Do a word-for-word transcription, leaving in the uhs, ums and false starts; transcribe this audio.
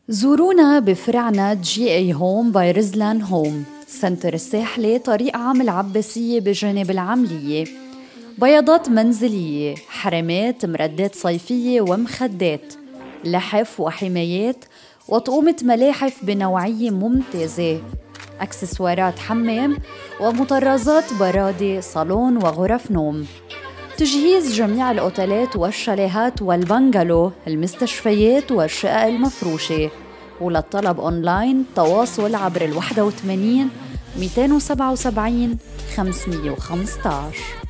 زورونا بفرعنا جي اي هوم باي رزلان هوم سنتر الساحلي، طريق عام العباسية بجانب العملية. بياضات منزلية، حرامات، مردات صيفية ومخدات، لحف وحمايات، وطقومة ملاحف بنوعية ممتازة، أكسسوارات حمام ومطرزات برادة، صالون وغرف نوم، تجهيز جميع الأوتيلات والشاليهات والبنغالو، المستشفيات والشقق المفروشة. وللطلب أونلاين تواصل عبر الواحد وثمانين مئتين وسبعة وسبعين خمسمية وخمسطعش.